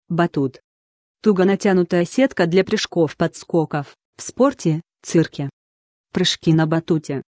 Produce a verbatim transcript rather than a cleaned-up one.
Батут. Туго натянутая сетка для прыжков-подскоков, в спорте, цирке. Прыжки на батуте.